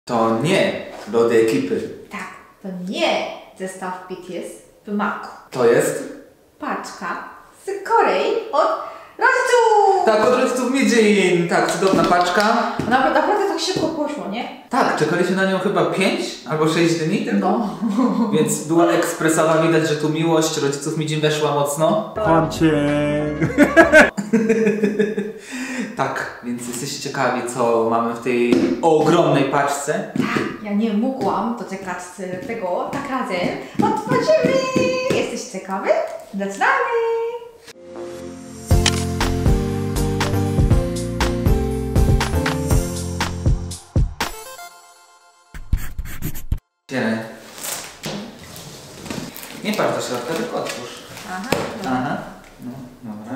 To nie lody ekipy. Tak, to nie zestaw BTS w Macu. To jest? Paczka z Korei od rodziców! Tak, od rodziców Miedzin. Tak, cudowna paczka. Naprawdę tak szybko poszło, nie? Tak, czekaliśmy na nią chyba 5 albo 6 dni tylko. No. Więc była ekspresowa, widać, że tu miłość rodziców Miedzin weszła mocno. Kłamcie. Tak, więc jesteście ciekawi, co mamy w tej ogromnej paczce. Ja nie mogłam doczekać tego, tak razem otworzymy! Jesteś ciekawy? Zaczynamy! Nie patrz do środka, tylko otwórz. Aha. Aha. No, dobra.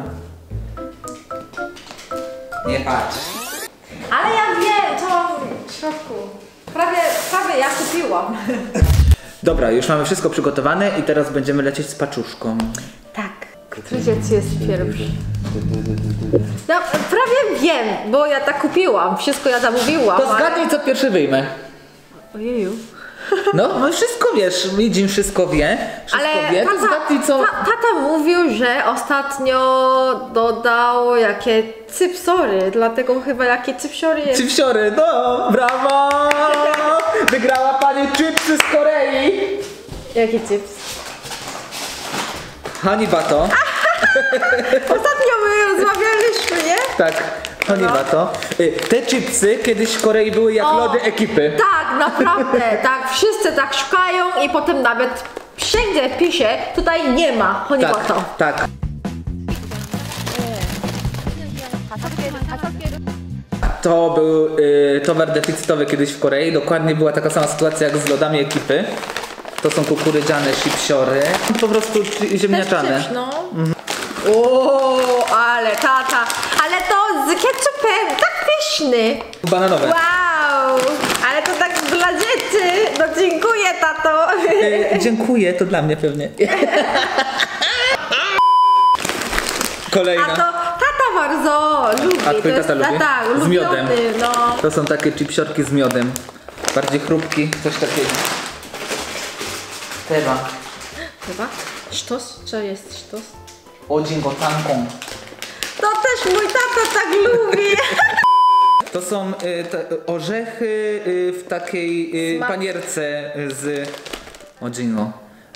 Nie patrz. Ale ja wiem, co mam w środku. Prawie ja kupiłam. Dobra, już mamy wszystko przygotowane i teraz będziemy lecieć z paczuszką. Tak. Który dziecko jest pierwszy? Ja prawie wiem, bo ja tak kupiłam. Wszystko ja zamówiłam. To zgadnij, co pierwszy wyjmę. Ojeju. No wszystko wiesz, Miedzin wszystko wie. Wszystko wie, to zgadnij, co... Tata mówił, że ostatnio dodał jakie cypsory, dlatego chyba jakie cypsiory jest. Chipsiory, no, brawo! Wygrała pani chipsy z Korei. Jaki cyps? Honey Bato. Ostatnio my rozmawialiśmy, nie? Tak, honey bato. Te chipsy kiedyś w Korei były jak lody ekipy. Tak, naprawdę, tak. Wszyscy tak szukają i potem nawet wszędzie pisze, tutaj nie ma honey bato. Tak. To był towar deficytowy kiedyś w Korei. Dokładnie była taka sama sytuacja jak z lodami ekipy. To są kukurydziane chipsiory. Po prostu ziemniaczane. Chips, no. O, ale tata, ale to z ketchupem, tak pyszny. Bananowe. Wow, ale to tak dla dzieci. No dziękuję, tato. Dziękuję, to dla mnie pewnie. Kolejna. A to tata bardzo lubi. A twój tata lubi? Tak, Z miodem. No. To są takie chipsiorki z miodem. Bardziej chrupki, coś takiego. Chyba. Chyba? Sztos? Co jest sztos? Ojingotanką. To też mój tata tak lubi. To są orzechy w takiej panierce z ojingo.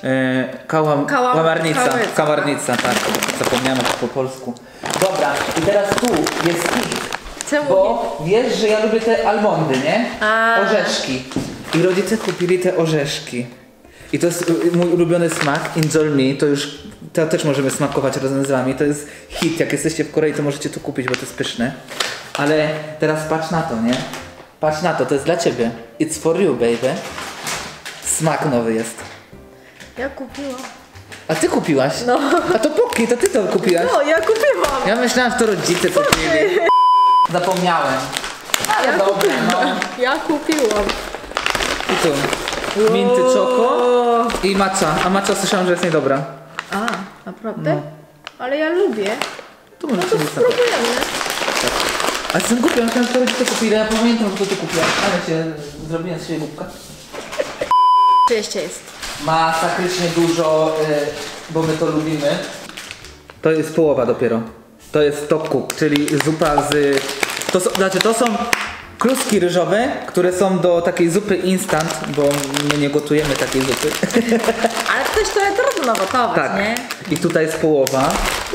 Kałamarnica, tak. Zapomniałem po polsku. Dobra, i teraz tu jest hit. Czemu? Bo wiesz, że ja lubię te almondy, nie? A. Orzeszki. I rodzice kupili te orzeszki. I to jest mój ulubiony smak, Enjoy Me, to też możemy smakować razem z wami, to jest hit, jak jesteście w Korei to możecie to kupić, bo to jest pyszne. Ale teraz patrz na to, nie? Patrz na to, to jest dla ciebie. It's for you, baby. Smak nowy jest. Ja kupiłam. A ty kupiłaś? No. A to Poki, to ty to kupiłaś? No, ja kupiłam. Ja myślałam, że to rodzice kupili. Zapomniałem. Ale dobra, no. Ja kupiłam. I tu. Minty Choco i matcha. A matcha słyszałam, że jest niedobra. A, naprawdę? No. Ale ja lubię. To może No to spróbujemy. Tak. A jestem głupia, myślałam, że to rodzice kupili. Ja pamiętam, że to ty kupiłaś. Ale się zrobiłem z siebie głupka. Co jeszcze jest? Masakrycznie dużo, bo my to lubimy. To jest połowa dopiero. To jest top cook, czyli zupa z... To są kluski ryżowe, które są do takiej zupy instant, bo my nie gotujemy takiej zupy. Ale też to jest trudno gotować, Tak. nie? I tutaj jest połowa.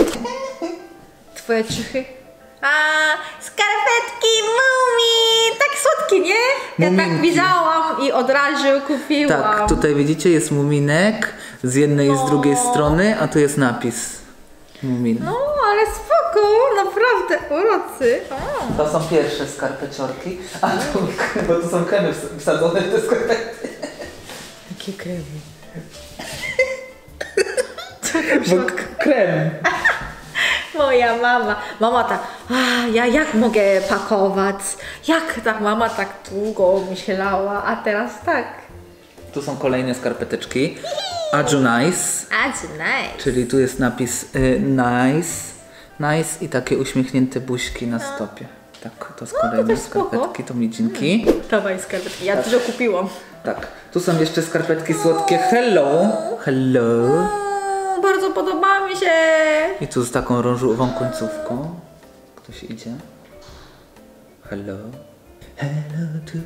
Twoje ciuchy? A, skarpetki Mumi! Tak słodkie, nie? Ja Muminki. tak widziałam i od razu kupiłam. Tak, tutaj widzicie jest muminek z jednej i z drugiej strony, a tu jest napis. Mumin. No, ale spoko, naprawdę, urocy. To są pierwsze skarpeciorki, a tu, bo tu są kremy wsadzone w te skarpety. Jakie kremy? Bo krem. Moja mama. Mama tak, ja jak mogę pakować? Jak tak mama tak długo myślała, a teraz tak. Tu są kolejne skarpeteczki. Aju nice. Aju nice. Czyli tu jest napis nice. Nice i takie uśmiechnięte buźki na stopie. Tak, to z kolejne też spoko. skarpetki, to midzinki. Dawaj skarpetki, ja dużo kupiłam. Tak, tu są jeszcze skarpetki słodkie Hello. Hello. Bardzo podoba mi się. I tu z taką różową końcówką. Ktoś idzie. Hello. Hello to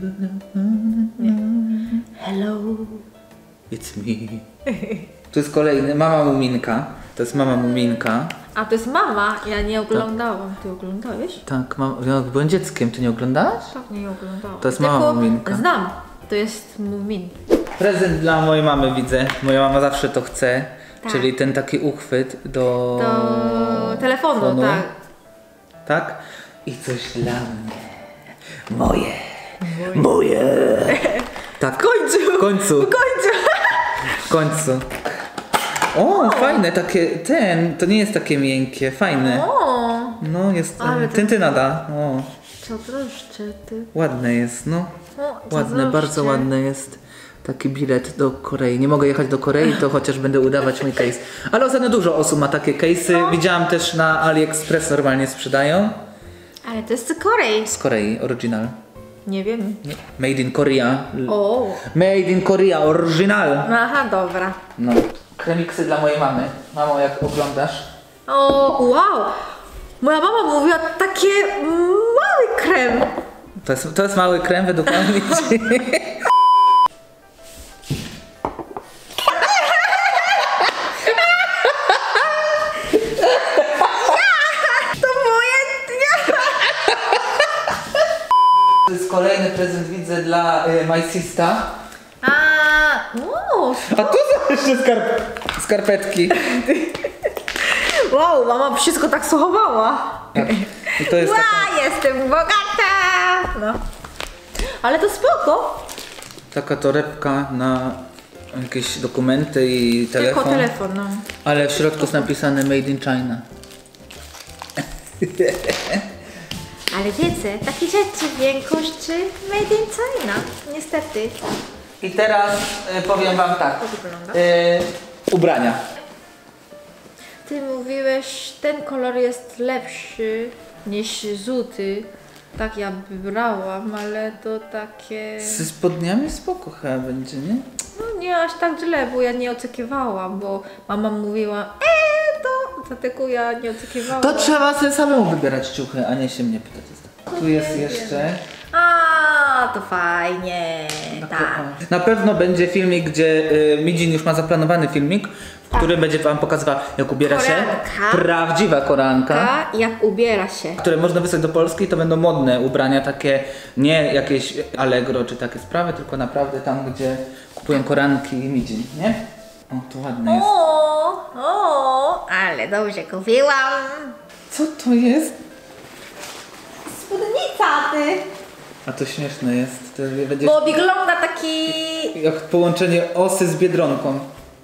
Hello. It's me. Tu jest kolejny, Mama Muminka. To jest Mama Muminka. A to jest mama, ja nie oglądałam. Ty oglądałeś? Tak, jak byłem dzieckiem, ty nie oglądałaś? Tak, nie oglądałam. To jest mama Muminka. Znam, to jest Mumin. Prezent dla mojej mamy widzę. Moja mama zawsze to chce. Tak. Czyli ten taki uchwyt do telefonu, tak. Tak? I coś dla mnie. Moje. Moje. Tak. W końcu. W końcu. O, fajne takie, to nie jest takie miękkie, fajne. O, No, jest, Ale to- tyntyna. O, co troszczy ty? ładne jest, no. O, co Ładne, troszczy. bardzo ładny jest taki bilet do Korei. Nie mogę jechać do Korei, to chociaż będę udawać mój case. Ale ostatnio dużo osób ma takie case'y. Widziałam też na AliExpress normalnie sprzedają. Ale to jest z Korei. Z Korei, original. Nie wiem. Made in Korea. O, Made in Korea, original. aha, dobra. No. Kremiksy dla mojej mamy. Mamo, jak oglądasz? O, wow. Moja mama mówiła takie mały krem. To jest mały krem według mamy. To moje... To jest kolejny prezent, widzę, dla my sister. A tu są jeszcze skarpetki. Wow, mama wszystko tak schowała. Tak. I to jest taka, Jestem bogata. No. Ale to spoko. taka torebka na jakieś dokumenty i telefon. Tylko telefon, no. Ale w środku jest napisane Made in China. Ale wiecie, takie rzeczy w większości made in China. Niestety. I teraz powiem wam tak. To wygląda. Ubrania. Ty mówiłeś, ten kolor jest lepszy niż żółty. Tak ja wybrałam, ale to takie... Ze spodniami spoko chyba będzie, nie? No nie aż tak źle, bo ja nie oczekiwałam, bo mama mówiła to dlatego ja nie oczekiwałam. To trzeba sobie samemu wybierać ciuchy, a nie się mnie pytać. Tu jest jeszcze... A, to fajnie, tak. Na pewno będzie filmik, gdzie Midzin już ma zaplanowany filmik, w którym będzie wam pokazywał, jak ubiera się Koreanka. prawdziwa koreanka. Jak ubiera się. Które można wysłać do Polski, to będą modne ubrania, takie nie jakieś Allegro czy takie sprawy, tylko naprawdę tam, gdzie kupują koreanki i Midzin, nie? O, to ładne jest. Ale dobrze kupiłam. Co to jest? Spódnica ty. A to śmieszne jest. To będzie Bo wygląda taki... jak połączenie osy z Biedronką.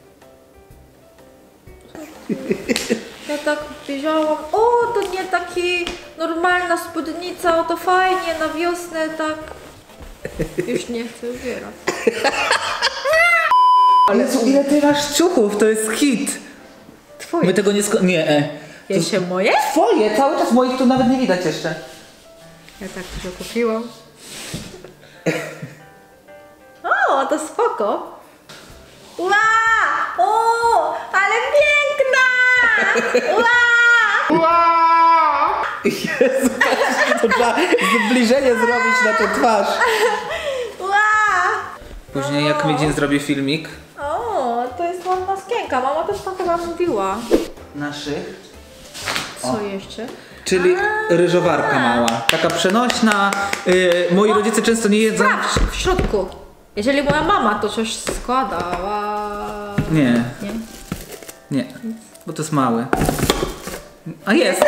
Ja tak wzięłam, to nie taki normalna spódnica, to fajnie na wiosnę, tak. Już nie chcę ubierać. Ale co, ile ty masz ciuchów? To jest hit. Twoje. My tego nie Nie. To Jeszcze moje? twoje, cały czas moich tu nawet nie widać jeszcze. Ja tak dużo kupiłam. O, to spoko. Ła! O, ale piękna! Ła! Jezu, to trzeba zbliżenie zrobić na tę twarz. Ła! Później jak Midzin zrobi filmik O, to jest ładna skienka. Mama też tak chyba mówiła. naszych, Co jeszcze? czyli ryżowarka mała, taka przenośna. Moi rodzice często nie jedzą. Sprawdź w środku. Jeżeli moja mama to coś składała... Nie, Nie? nie, bo to jest małe. A jest!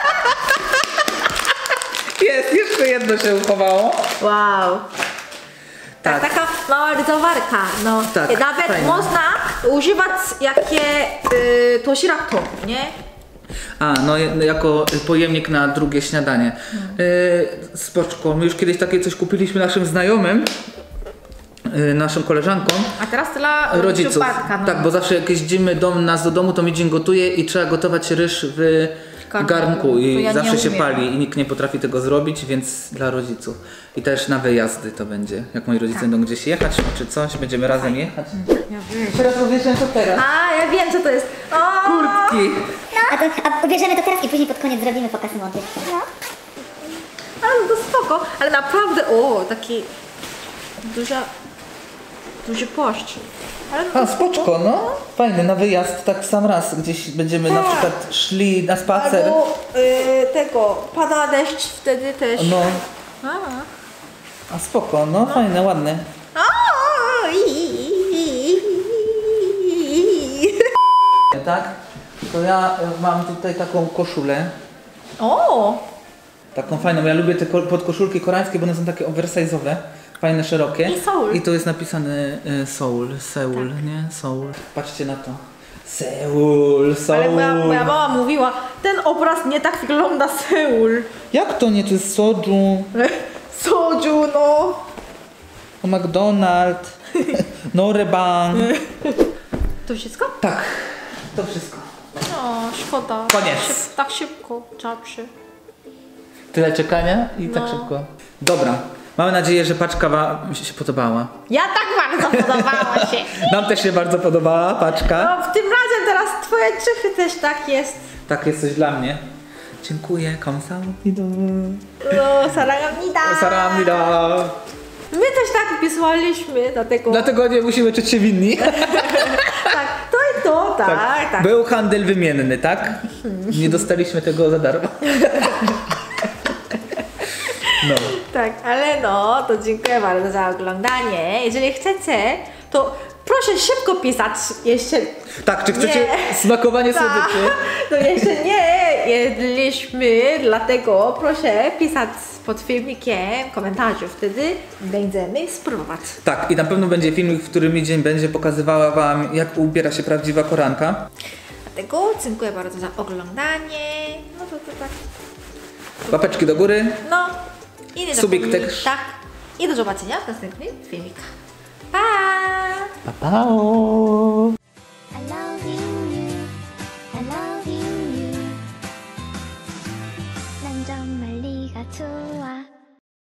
Jest, jeszcze jedno się uchowało. Wow. Tak. Taka mała ryzowarka. No. Tak, I nawet fajne. można używać jakie toshirato, nie? A, no jako pojemnik na drugie śniadanie. Spoczko, my już kiedyś takie coś kupiliśmy naszym znajomym, naszą koleżanką. A teraz dla Rodziców. Bartka, no. Tak, bo zawsze jak jeździmy nas do domu, to Midzin gotuje i trzeba gotować ryż w garnku To i ja zawsze nie się umiem. pali i nikt nie potrafi tego zrobić, więc dla rodziców. I też na wyjazdy to będzie. Jak moi rodzice będą gdzieś jechać czy coś, będziemy razem jechać. Ja wiem. Teraz powiedziałem to teraz. A, ja wiem co to jest. O! Kurtki. A ubierzemy to teraz i później pod koniec zrobimy pokaz mody. No. Ale to spoko, ale naprawdę, taki duży płaszcz. Ale no A, to spoczko, no. Fajny, na wyjazd tak w sam raz. Gdzieś będziemy na Tak. przykład szli na spacer. Albo pada deszcz wtedy też. No, A. a spoko, no fajne, ładne. Tak? To ja mam tutaj taką koszulę. O! Taką fajną. Ja lubię te podkoszulki koreańskie, bo one są takie oversize'owe. Fajne, szerokie. I Seoul. I tu jest napisane Seoul, nie? Seoul. Patrzcie na to. Seoul, Ale Seoul. moja mama mówiła, ten obraz nie tak wygląda Seul. Jak to nie? To jest soju. Soju, no. O McDonald's. Norebang. To wszystko? Tak, to wszystko. No, szkoda. Koniec. Tak szybko, czapszy. Tyle czekania i tak No. szybko. Dobra. Mamy nadzieję, że paczka wam się podobała. Ja tak bardzo podobała się. Nam też się bardzo podobała paczka. No, w tym razem teraz twoje czychy też tak jest. Tak jest coś dla mnie. Dziękuję, kamsahamnida. No, sarangamnida. Saramnida. My też tak wysłaliśmy, dlatego... Dlatego nie musimy czuć się winni. Tak, to i to, tak. Był handel wymienny, tak? Nie dostaliśmy tego za darmo. No. Tak, ale no, to dziękuję bardzo za oglądanie. Jeżeli chcecie, to proszę szybko pisać jeszcze. Tak, czy chcecie Nie. smakowanie Tak, słodyczy? to jeszcze nie jedliśmy, dlatego proszę pisać pod filmikiem komentarzu, wtedy będziemy spróbować. Tak, i na pewno będzie filmik, w którym dzień będzie pokazywała wam, jak ubiera się prawdziwa koranka. Dlatego dziękuję bardzo za oglądanie. No to tak. Łapeczki do góry. No i nie Subik zapomnij, też. tak. I do zobaczenia w następnym filmikach. Pa! Pa, pa.